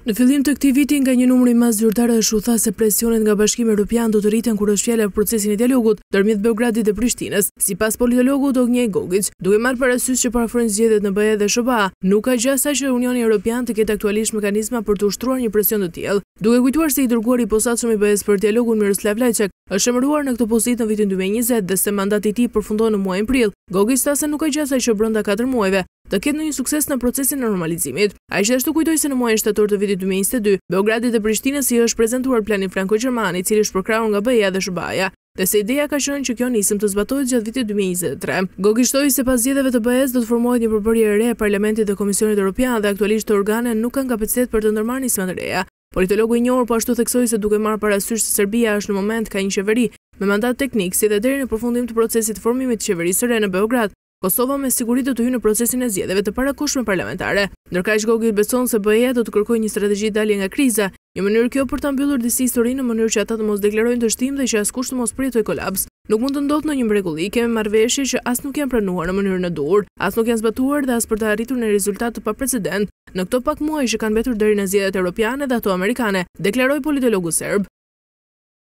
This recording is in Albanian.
Në fillim të këtij viti, nga një numër i madh zyrtarësh u tha se presionet nga Bashkimi Evropian do të rriten kur është fjala për procesin e dialogut ndërmjet Beogradit dhe Prishtinës. Sipas politologut Ognjej Gogić, duke marrë parasysh që parafrojnë zgjedhjet në BE dhe SBA, nuk ka gjë asaj që Unioni Evropian të ketë aktualisht mekanizma për të ushtruar një presion të tillë. Duke kujtuar se i dërguari i posaçëm i BE-s për dialogun Miroslav Lajçak është emëruar në këtë pozitë në vitin 2020 dhe se mandati i tij përfundon në muajin prill, Gogić tha se nuk ka gjë asaj që brenda 4 muajve të ketë ndonjë sukses në procesin e normalizimit. Ai gjithashtu kujtoi se në muajin shtator të vitit 2022, Beogradit dhe Prishtinës i është prezantuar plani franko-gjerman, i cili është përkrahur nga BE-ja dhe SBA-ja, dhe se ideja ka qenë që kjo nisëm të zbatohet gjatë vitit 2023. Gogić thoi se pas zgjedhjeve të BE-s do të formohet një përbërje e re e Parlamentit dhe Komisionit Evropian dhe aktualisht organet nuk kanë kapacitet për të ndërmarrë nisma të reja. Politologu i njohur po ashtu theksoi se duke marrë parasysh se Serbia është në moment ka një qeveri me mandat teknik si dhe deri në përfundim të procesit të formimit të qeverisë së re në Beograd, Kosova me siguri do të hyjë në procesin e zgjedhjeve të parakohshme parlamentare. Ndërkaq Gogić beson se BE-ja do të kërkojë një strategji dalje nga kriza, një mënyrë kjo për ta mbyllur disi histori në mënyrë që ata të mos deklarojnë dështim dhe që askush të mos përjetojë kolaps. Nuk mund të ndodhë në një mrekulli, kemi marrëveshje që as nuk janë pranuar në mënyrën e duhur, as nuk janë zbatuar dhe as për të arritur në rezultat të paprecedent në këto pak muaj që kanë mbetur deri në zgjedhjet europiane dhe ato amerikane, deklaroi politologu serb.